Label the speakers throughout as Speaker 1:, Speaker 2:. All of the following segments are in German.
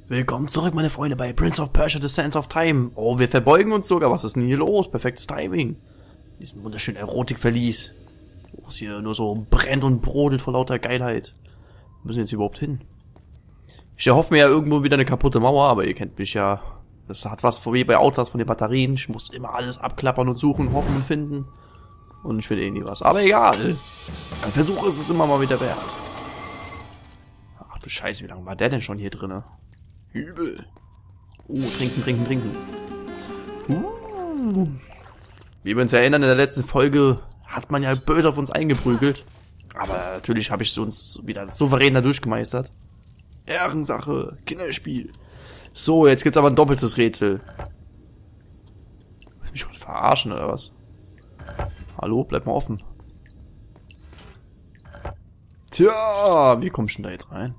Speaker 1: Willkommen zurück, meine Freunde, bei Prince of Persia: The Sands of Time. Oh, wir verbeugen uns sogar. Was ist denn hier los? Perfektes Timing. Diesen wunderschönen Erotikverlies. Wo es hier nur so brennt und brodelt vor lauter Geilheit. Wo müssen wir jetzt überhaupt hin? Ich erhoffe mir ja irgendwo wieder eine kaputte Mauer, aber ihr kennt mich ja. Das hat was wie bei Outlast von den Batterien. Ich muss immer alles abklappern und suchen, hoffen und finden. Und ich will eh nie was. Aber egal. Ein Versuch ist es immer mal wieder wert. Ach du Scheiße, wie lange war der denn schon hier drinne? Übel. Trinken. Wie wir uns erinnern, in der letzten Folge hat man ja böse auf uns eingeprügelt. Aber natürlich habe ich uns wieder souverän da durchgemeistert. Ehrensache, Kinderspiel. So, jetzt gibt's aber ein doppeltes Rätsel. Will mich wohl verarschen oder was? Hallo, bleib mal offen. Tja, wie komm ich denn da jetzt rein?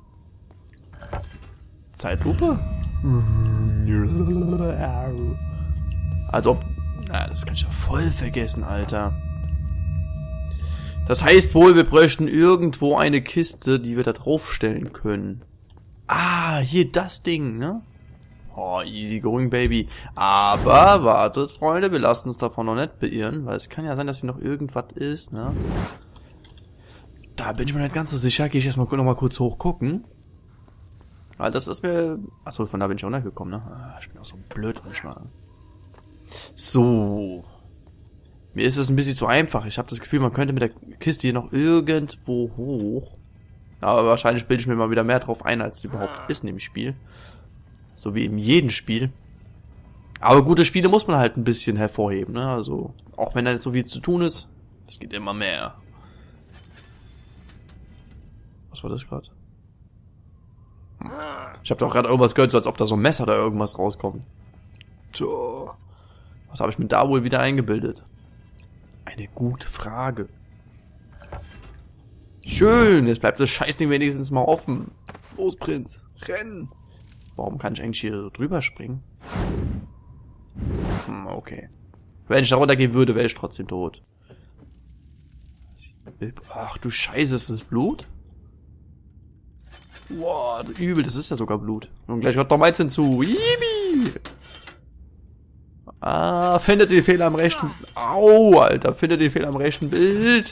Speaker 1: Zeitlupe? Also ob... Na, das kann ich ja voll vergessen, Alter. Das heißt wohl, wir bräuchten irgendwo eine Kiste, die wir da draufstellen können. Ah, hier das Ding, ne? Oh, easy going, baby. Aber, wartet, Freunde, wir lassen uns davon noch nicht beirren, weil es kann ja sein, dass hier noch irgendwas ist, ne? Da bin ich mir nicht ganz so sicher. Gehe ich erstmal noch mal kurz hochgucken. Weil das ist mir... Achso, von da bin ich auch runtergekommen, ne? Ah, ich bin auch so blöd manchmal. So. Mir ist es ein bisschen zu einfach. Ich habe das Gefühl, man könnte mit der Kiste hier noch irgendwo hoch. Aber wahrscheinlich bilde ich mir mal wieder mehr drauf ein, als es überhaupt ist in dem Spiel. So wie in jedem Spiel. Aber gute Spiele muss man halt ein bisschen hervorheben, ne? Also, auch wenn da nicht so viel zu tun ist, es geht immer mehr. Was war das gerade? Ich habe doch gerade irgendwas gehört, so als ob da so ein Messer da irgendwas rauskommt. So. Was habe ich mir da wohl wieder eingebildet? Eine gute Frage. Schön, jetzt bleibt das Scheißding wenigstens mal offen. Los, Prinz, renn! Warum kann ich eigentlich hier so drüber springen? Okay. Wenn ich da runtergehen würde, wäre ich trotzdem tot. Ach du Scheiße, ist das Blut? Wow, übel, das ist ja sogar Blut. Und gleich kommt noch meins hinzu. Yibi! Ah, findet den Fehler am rechten... Au, Alter, findet den Fehler am rechten Bild.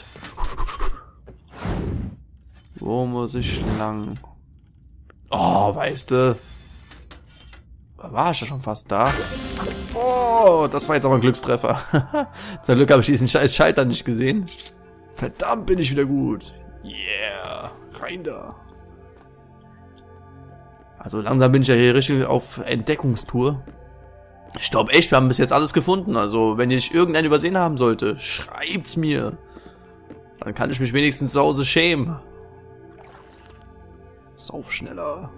Speaker 1: Wo muss ich lang? Oh, weißt du. War ich ja schon fast da. Oh, das war jetzt aber ein Glückstreffer. Zum Glück habe ich diesen scheiß Schalter nicht gesehen. Verdammt, bin ich wieder gut. Yeah, rein da. Also langsam bin ich ja hier richtig auf Entdeckungstour. Ich glaube echt, wir haben bis jetzt alles gefunden. Also wenn ich irgendeinen übersehen haben sollte, schreibt's mir. Dann kann ich mich wenigstens zu Hause schämen. Sauf schneller.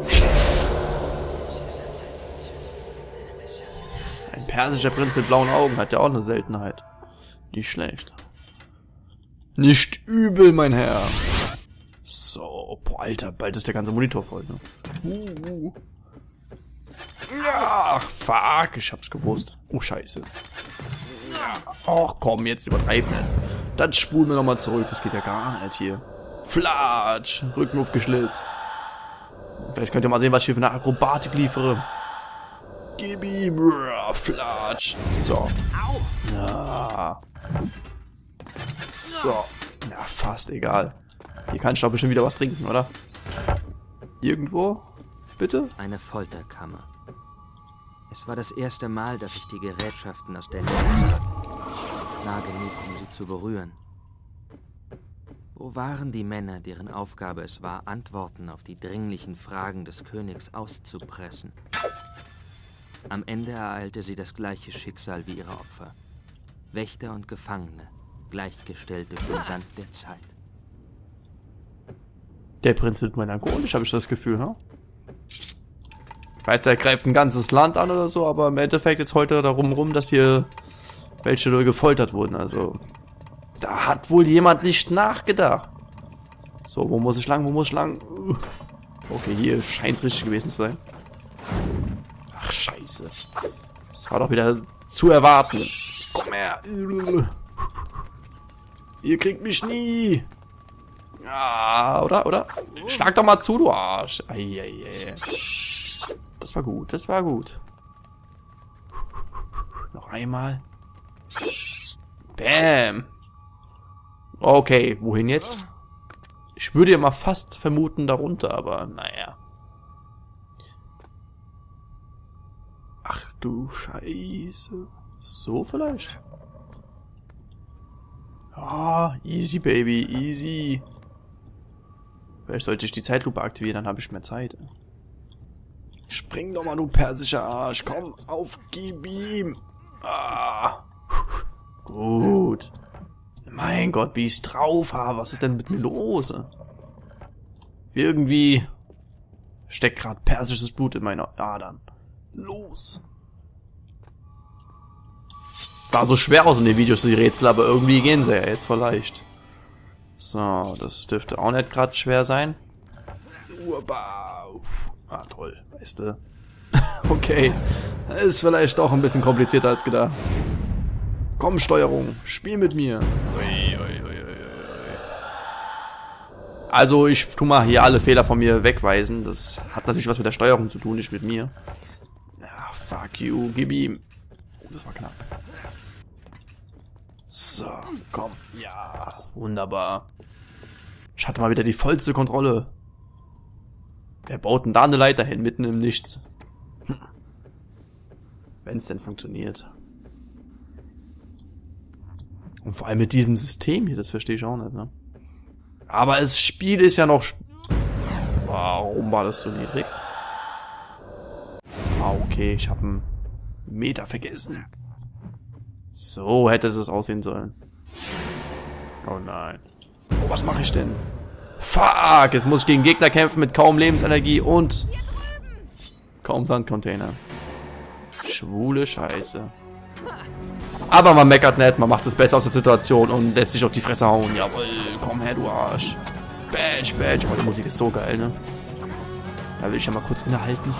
Speaker 1: Ein persischer Prinz mit blauen Augen hat ja auch eine Seltenheit. Nicht schlecht. Nicht übel, mein Herr. So, boah, Alter, bald ist der ganze Monitor voll, ne? Ach, fuck, ich hab's gewusst. Oh, scheiße. Ach, komm, jetzt übertreiben. Dann spulen wir nochmal zurück, das geht ja gar nicht hier. Flatsch, Rücken aufgeschlitzt. Vielleicht könnt ihr mal sehen, was ich hier für eine Akrobatik liefere. Gib ihm, Flatsch. So. Ja. So. Ja, fast egal. Hier kann ich doch bestimmt wieder was trinken, oder? Irgendwo? Bitte?
Speaker 2: Eine Folterkammer. Es war das erste Mal, dass ich die Gerätschaften aus der Nähe sah. Nah genug, um sie zu berühren. Wo waren die Männer, deren Aufgabe es war, Antworten auf die dringlichen Fragen des Königs auszupressen? Am Ende ereilte sie das gleiche Schicksal wie ihre Opfer. Wächter und Gefangene, gleichgestellt durch den Sand der Zeit.
Speaker 1: Der Prinz wird melancholisch, habe ich das Gefühl, ne? Ich weiß, der greift ein ganzes Land an oder so, aber im Endeffekt jetzt heute darum rum, dass hier welche gefoltert wurden, also... Da hat wohl jemand nicht nachgedacht. So, wo muss ich lang? Wo muss ich lang? Okay, hier scheint es richtig gewesen zu sein. Ach, scheiße. Das war doch wieder zu erwarten. Komm her. Ihr kriegt mich nie. Ja, oder? Schlag doch mal zu, du Arsch. Eieiei. Das war gut, das war gut. Noch einmal. Bam. Okay, wohin jetzt? Ich würde ja mal fast vermuten darunter, aber naja. Ach du Scheiße. So vielleicht? Ah, easy baby, easy. Vielleicht sollte ich die Zeitlupe aktivieren, dann habe ich mehr Zeit. Spring doch mal, du persischer Arsch. Komm, auf, gib ihm. Ah. Gut. Mein Gott, wie ich's drauf habe. Was ist denn mit mir los? Irgendwie steckt gerade persisches Blut in meinen Adern. Los. Sah so schwer aus in den Videos, die Rätsel, aber irgendwie gehen sie ja jetzt voll leicht. So, das dürfte auch nicht gerade schwer sein. Ah, toll, weißt du. Okay, ist vielleicht doch ein bisschen komplizierter als gedacht. Komm, Steuerung, spiel mit mir. Also, ich tu mal hier alle Fehler von mir wegweisen. Das hat natürlich was mit der Steuerung zu tun, nicht mit mir. Ja, fuck you, gib ihm. Oh, das war knapp. So, komm. Ja, wunderbar. Ich hatte mal wieder die vollste Kontrolle. Wer baut denn da eine Leiter hin, mitten im Nichts? Wenn es denn funktioniert. Und vor allem mit diesem System hier, das verstehe ich auch nicht, ne? Aber das Spiel ist ja noch... Warum war das so niedrig? Ah, okay, ich habe einen Meter vergessen. So hätte es aussehen sollen. Oh nein. Oh, was mache ich denn? Fuck, jetzt muss ich gegen Gegner kämpfen mit kaum Lebensenergie und kaum Sandcontainer. Schwule Scheiße. Aber man meckert nicht, man macht es besser aus der Situation und lässt sich auf die Fresse hauen. Jawohl, komm her, du Arsch. Badge, Badge. Oh, die Musik ist so geil, ne? Da will ich ja mal kurz innehalten.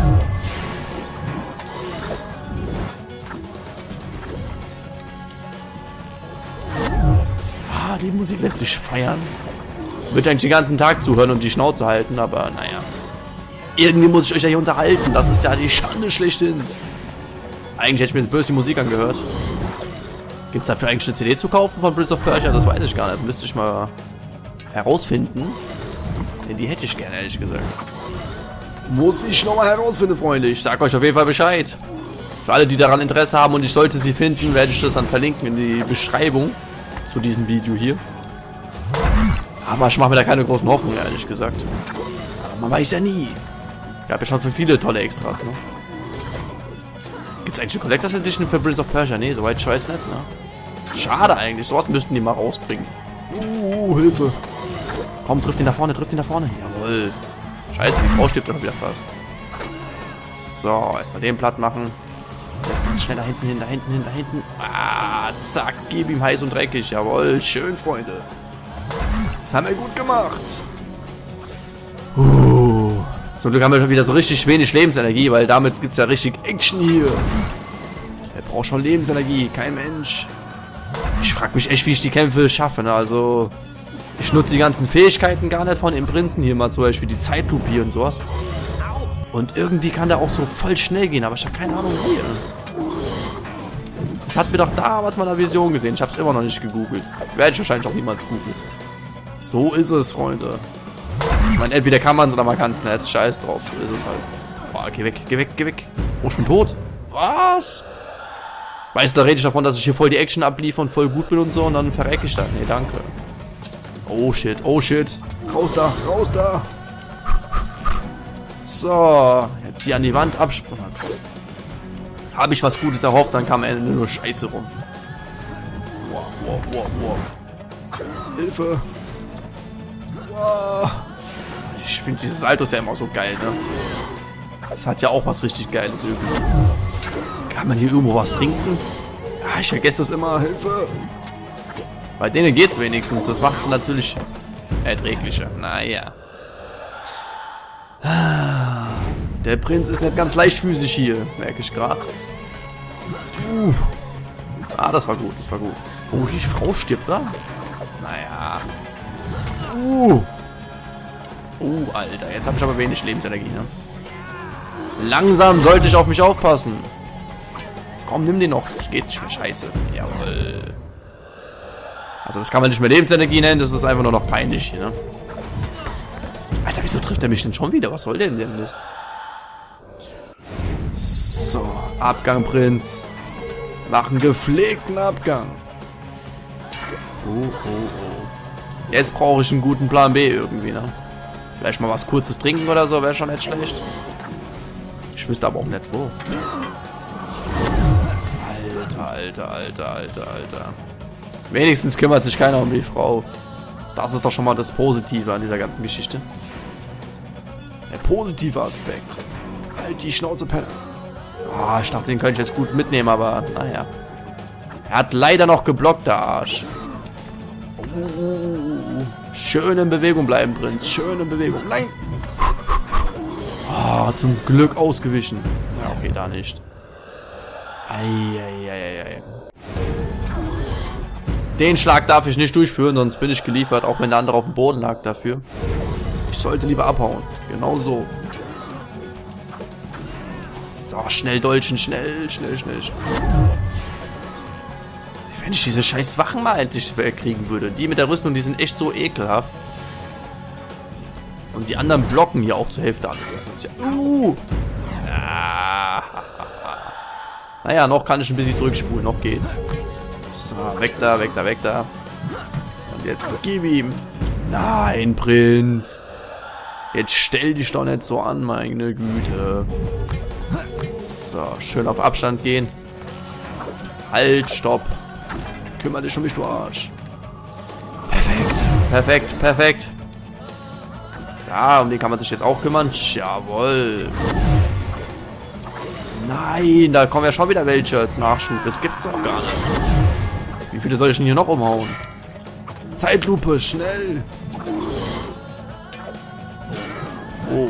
Speaker 1: Ah, die Musik lässt sich feiern. Würde eigentlich den ganzen Tag zuhören und die Schnauze halten, aber naja. Irgendwie muss ich euch ja hier unterhalten. Das ist ja die Schande schlechthin. Eigentlich hätte ich mir jetzt böse die Musik angehört. Gibt es dafür eigentlich eine CD zu kaufen von Prince of Persia? Das weiß ich gar nicht. Müsste ich mal herausfinden. Denn die hätte ich gerne, ehrlich gesagt. Muss ich nochmal herausfinden, Freunde. Ich sag euch auf jeden Fall Bescheid. Für alle, die daran Interesse haben und ich sollte sie finden, werde ich das dann verlinken in die Beschreibung zu diesem Video hier. Aber ich mache mir da keine großen Hoffnungen, ehrlich gesagt. Aber man weiß ja nie. Gab ja schon für viele tolle Extras, ne? Gibt es eigentlich eine Collectors Edition für Prince of Persia? Nee, soweit ich weiß nicht, ne? Schade eigentlich. Sowas müssten die mal rausbringen. Hilfe. Komm, trifft ihn da vorne, trifft ihn da vorne. Jawohl. Scheiße, die Frau stirbt doch wieder fast. So, erstmal den platt machen. Jetzt ganz schnell da hinten hin, da hinten hin, da hinten. Ah, zack, gib ihm heiß und dreckig. Jawohl, schön, Freunde. Das haben wir gut gemacht. Zum Glück haben wir schon wieder so richtig wenig Lebensenergie, weil damit gibt es ja richtig Action hier. Der braucht schon Lebensenergie, kein Mensch. Ich frage mich echt, wie ich die Kämpfe schaffe, ne? Also, ich nutze die ganzen Fähigkeiten gar nicht von dem Prinzen hier, mal zum Beispiel die Zeitlupe hier und sowas. Und irgendwie kann der auch so voll schnell gehen, aber ich habe keine Ahnung wie. Das hat mir doch damals mal eine Vision gesehen, ich habe es immer noch nicht gegoogelt. Werde ich wahrscheinlich auch niemals googeln. So ist es, Freunde. Ich meine, entweder kann man es oder man kann es nicht. Scheiß drauf, so ist es halt. Boah, geh weg, geh weg, geh weg. Oh, ich bin tot. Was? Weißt du, da rede ich davon, dass ich hier voll die Action abliefere und voll gut bin und so und dann verrecke ich da. Nee, danke. Oh shit, oh shit. Raus da, raus da. So, jetzt hier an die Wand abspringen. Habe ich was Gutes erhofft, dann kam am Ende nur Scheiße rum. Wow, wow, wow, wow. Hilfe. Wow. Ich finde dieses Saltos ja immer so geil, ne? Das hat ja auch was richtig Geiles irgendwie. Kann man hier irgendwo was trinken? Ja, ich vergesse das immer. Hilfe. Bei denen geht's wenigstens. Das macht es natürlich erträglicher. Naja. Der Prinz ist nicht ganz leichtfüßig hier, merke ich gerade. Ah, das war gut, das war gut. Oh, die Frau stirbt da? Naja. Alter, jetzt habe ich aber wenig Lebensenergie, ne? Langsam sollte ich auf mich aufpassen. Komm, nimm den noch. Das geht nicht mehr. Scheiße. Jawohl. Also das kann man nicht mehr Lebensenergie nennen. Das ist einfach nur noch peinlich hier, ne? Alter, wieso trifft er mich denn schon wieder? Was soll denn der Mist? So, Abgang, Prinz. Mach einen gepflegten Abgang. Oh. Jetzt brauche ich einen guten Plan B irgendwie, ne? Vielleicht mal was Kurzes trinken oder so, wäre schon nicht schlecht. Ich wüsste aber auch nicht wo. Alter. Wenigstens kümmert sich keiner um die Frau. Das ist doch schon mal das Positive an dieser ganzen Geschichte. Der positive Aspekt. Halt die Schnauze, Penner. Ah, ich dachte, den könnte ich jetzt gut mitnehmen, aber naja. Er hat leider noch geblockt, der Arsch. Schön in Bewegung bleiben, Prinz. Schön in Bewegung. Nein! Ah, zum Glück ausgewichen. Ja, okay, da nicht. Eieieiei. Den Schlag darf ich nicht durchführen, sonst bin ich geliefert, auch wenn der andere auf dem Boden lag dafür. Ich sollte lieber abhauen. Genau so. So, schnell dolchen, schnell. Wenn ich diese scheiß Wachen mal endlich kriegen würde. Die mit der Rüstung, die sind echt so ekelhaft. Und die anderen blocken hier auch zur Hälfte alles. Das ist ja... Naja, noch kann ich ein bisschen zurückspulen. Noch geht's. So, weg da. Und jetzt gib ihm. Nein, Prinz. Jetzt stell dich doch nicht so an, meine Güte. So, schön auf Abstand gehen. Halt, stopp. Kümmere dich um mich, du Arsch. Perfekt. Ja, um den kann man sich jetzt auch kümmern. Jawohl. Nein, da kommen ja schon wieder welche als Nachschub. Das gibt's auch gar nicht. Wie viele soll ich denn hier noch umhauen? Zeitlupe, schnell. Oh.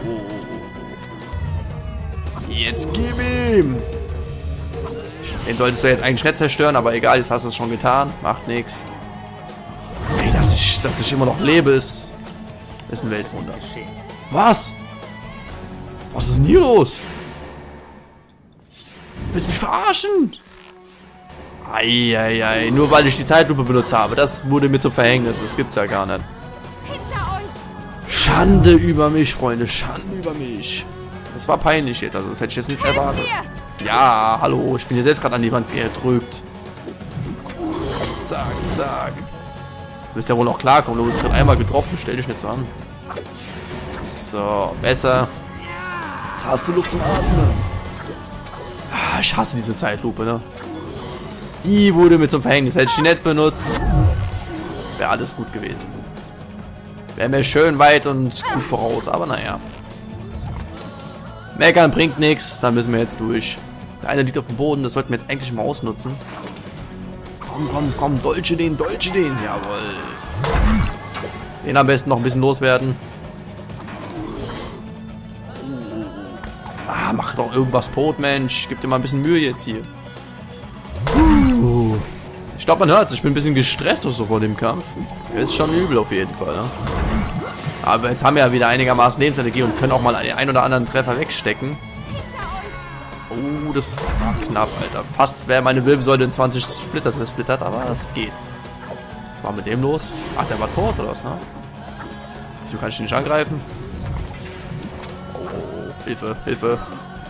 Speaker 1: Jetzt gib ihm. Den solltest du jetzt eigentlich nicht zerstören, aber egal, jetzt hast du es schon getan. Macht nichts. Ey, dass ich immer noch lebe, ist ein Weltwunder. Was? Was ist denn hier los? Willst du mich verarschen? Eieiei, nur weil ich die Zeitlupe benutzt habe. Das wurde mir zum Verhängnis. Das gibt's ja gar nicht. Schande über mich, Freunde. Schande über mich. Das war peinlich jetzt. Also das hätte ich jetzt nicht erwartet. Ja, hallo. Ich bin hier selbst gerade an die Wand gedrückt. Zack. Du wirst ja wohl noch klarkommen. Du wurdest gerade einmal getroffen. Stell dich nicht so an. So, besser. Jetzt hast du Luft zum Atmen. Ah, ich hasse diese Zeitlupe, ne? Die wurde mir zum Verhängnis. Hätte ich die nicht benutzt, wäre alles gut gewesen. Wäre mir schön weit und gut voraus, aber naja. Meckern bringt nichts, da müssen wir jetzt durch. Der eine liegt auf dem Boden, das sollten wir jetzt eigentlich mal ausnutzen. Komm, dolche den. Jawohl. Den am besten noch ein bisschen loswerden. Ah, mach doch irgendwas tot, Mensch. Gib dir mal ein bisschen Mühe jetzt hier. Ich glaube, man hört es. Ich bin ein bisschen gestresst so vor dem Kampf. Ist schon übel auf jeden Fall. Ne? Aber jetzt haben wir ja wieder einigermaßen Lebensenergie und können auch mal einen oder anderen Treffer wegstecken. Oh, das war knapp, Alter. Fast wäre meine Wirbelsäule in 20 Splitter zersplittert, aber das geht. Was war mit dem los? Ach, der war tot oder was, ne? Wieso kann ich den nicht angreifen? Oh, Hilfe.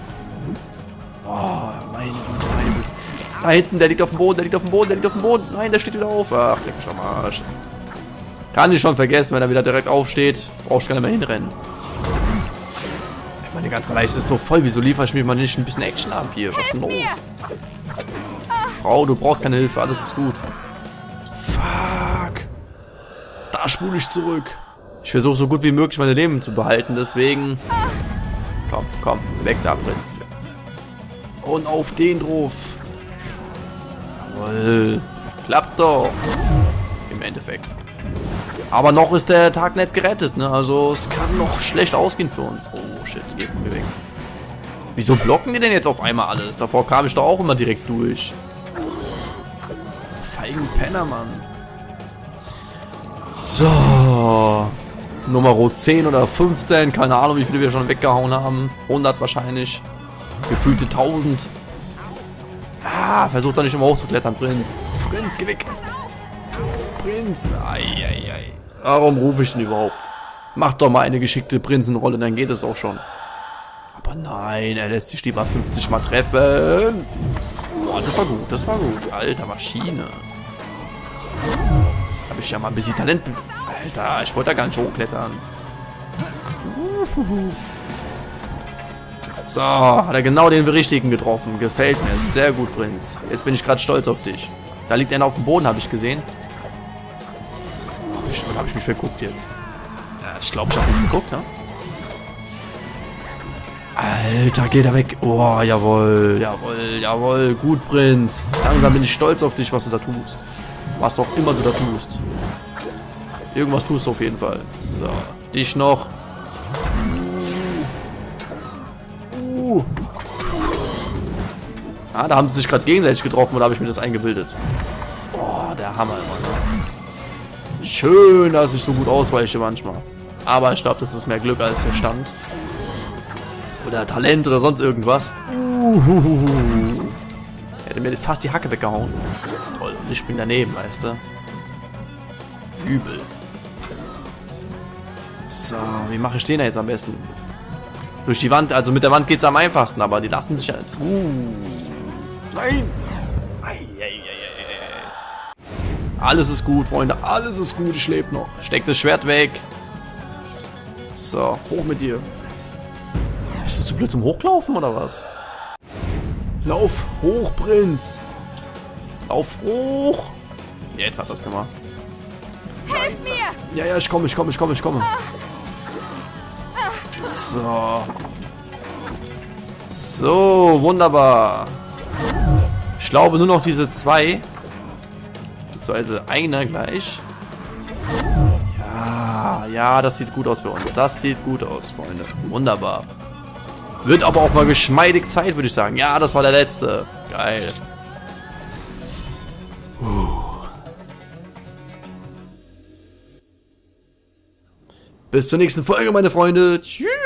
Speaker 1: Oh, meine Güte. Da hinten, der liegt auf dem Boden. Nein, der steht wieder auf. Ach, leck mich am Arsch. Kann ich schon vergessen, wenn er wieder direkt aufsteht. Brauchst du gar nicht mehr hinrennen. Meine ganze Leiste ist so voll. Wieso liefere ich mir mal nicht ein bisschen Action ab hier? Was ist denn los? Frau, du brauchst keine Hilfe. Alles ist gut. Fuck. Da spule ich zurück. Ich versuche so gut wie möglich meine Leben zu behalten. Deswegen... Komm. Weg da, Prinz. Und auf den drauf. Jawohl. Klappt doch. Im Endeffekt. Aber noch ist der Tag nicht gerettet, ne? Also es kann noch schlecht ausgehen für uns. Oh shit, geht mir weg. Wieso blocken die denn jetzt auf einmal alles? Davor kam ich doch auch immer direkt durch. Feigen Penner, Mann. So. Nummer 10 oder 15, keine Ahnung, wie viele wir schon weggehauen haben. 100 wahrscheinlich. Gefühlte 1000. Ah, versuch doch nicht immer hochzuklettern, Prinz. Prinz, geh weg. Prinz. Eieiei. Warum rufe ich denn überhaupt? Mach doch mal eine geschickte Prinzenrolle, dann geht es auch schon. Aber nein, er lässt sich lieber 50 Mal treffen. Boah, das war gut, das war gut. Alter, Maschine. Hab ich ja mal ein bisschen Talent. Alter, ich wollte da gar nicht hochklettern. So, hat er genau den richtigen getroffen. Gefällt mir. Sehr gut, Prinz. Jetzt bin ich gerade stolz auf dich. Da liegt einer auf dem Boden, habe ich gesehen. Habe ich mich verguckt jetzt. Ja, ich glaube, ich habe mich geguckt, ja? Alter, geh da weg. Oh, jawohl, jawohl, jawohl. Gut, Prinz. Langsam bin ich stolz auf dich, was du da tust. Was doch immer du da tust. Irgendwas tust du auf jeden Fall. So, dich noch. Ah, da haben sie sich gerade gegenseitig getroffen oder habe ich mir das eingebildet? Boah, der Hammer, Mann. Schön, dass ich so gut ausweiche manchmal. Aber ich glaube, das ist mehr Glück als Verstand. Oder Talent oder sonst irgendwas. Hätte mir fast die Hacke weggehauen. Toll, und ich bin daneben, weißt du. Übel. So, wie mache ich den jetzt am besten? Durch die Wand, also mit der Wand geht es am einfachsten, aber die lassen sich ja... Nein! Alles ist gut, Freunde, alles ist gut, ich lebe noch. Steck das Schwert weg. So, hoch mit dir. Bist du zu blöd zum Hochlaufen oder was? Lauf hoch, Prinz. Lauf hoch. Jetzt hat er es gemacht.
Speaker 3: Helft mir!
Speaker 1: Ja, ich komme. So. So, wunderbar. Ich glaube nur noch diese zwei. Beziehungsweise einer gleich. Ja, das sieht gut aus für uns. Das sieht gut aus, Freunde. Wunderbar. Wird aber auch mal geschmeidig Zeit, würde ich sagen. Ja, das war der letzte. Geil. Bis zur nächsten Folge, meine Freunde. Tschüss.